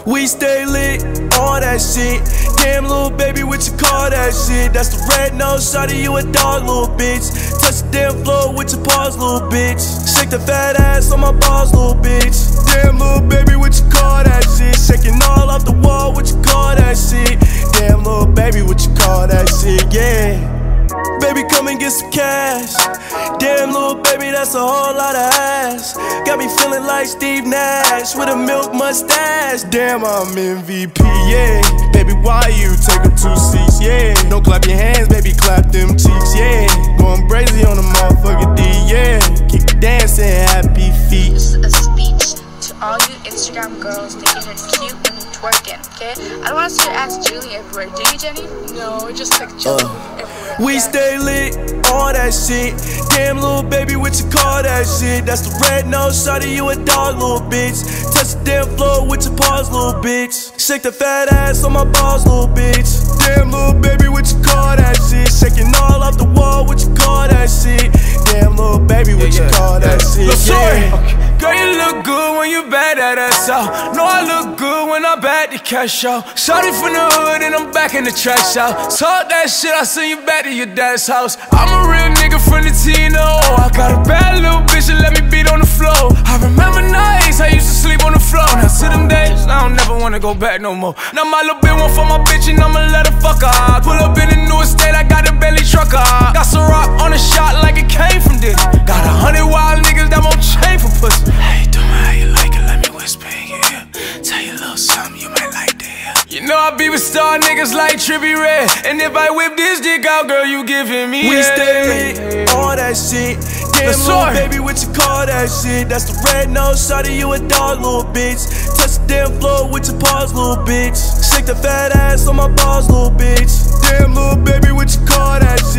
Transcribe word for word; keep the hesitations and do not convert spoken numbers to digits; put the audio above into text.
We stay lit, all that shit. Damn, little baby, what you call that shit? That's the red nose, shawty, you a dog, little bitch. Touch the damn floor with your paws, little bitch. Shake the fat ass on my balls, little bitch. Damn, little baby, what you call that shit? Shaking all off the wall, what you call that shit? Damn, little baby, what you call that shit? Yeah. Baby, come and get some cash. Damn, little baby, that's a whole lot of ass. Got me feeling like Steve Nash with a milk mustache. Damn, I'm M V P, yeah. Baby, why you take up two seats, yeah. Don't clap your hands, baby, clap them cheeks, yeah. Going crazy on the motherfucker D, yeah. Keep dancing, happy feet. This is a speech to all you Instagram girls thinking it's cute and twerking, okay? I don't want us to ask Julie everywhere. Do you, Jenny? No, just like Julie uh. everywhere. We stay lit, all that shit. Damn, little baby, what you call that shit? That's the red nose, shawty, you a dog, little bitch. Touch the damn floor with your paws, little bitch. Shake the fat ass on my balls, little bitch. Damn, little baby, what you call that shit? Shaking all off the wall, what you call that shit? Damn, little baby, what yeah, you yeah, call yeah. that shit? Yeah. Okay. Girl, you look good when you bad at ass out. Know I look good when I bad the cash out. Shawty from the hood and I'm back in the trash out. Talk that shit, I send you back to your dad's house. I'm a real nigga from the T, you know. I got a bad little bitch that let me beat on the floor. I remember nights I used to sleep on the floor. Now to them days, I don't never wanna go back no more. Now my little bitch want for my bitch and I'ma let her fuck her. Pull up in the new estate, I got a belly trucker. Got some rock on the shot like it came from this. Got a hundred wild niggas that won't chain for pussy. Hey, tell me how you like it, let me whisper in your ear. Tell you a little something you might like to hear. You know I be with star niggas like Trippie Redd. And if I whip this dick out, girl, you giving me We head. stay lit, all that shit. Damn, little baby, what you call that shit? That's the red nose, shawty, you a dog, little bitch. Touch the damn floor with your paws, little bitch. Shake the fat ass on my balls, little bitch. Damn, little baby, what you call that shit?